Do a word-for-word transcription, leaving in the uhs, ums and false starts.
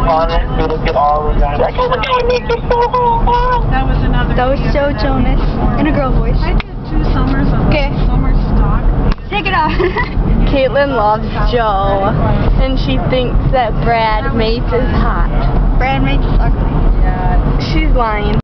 That was another. That was so Jonas in a girl voice. I did two summers of okay. summer stock. Take it off. Caitlin loves Joe, and she thinks that Brad Mates is hot. Brad Mates is ugly. Yeah. She's lying.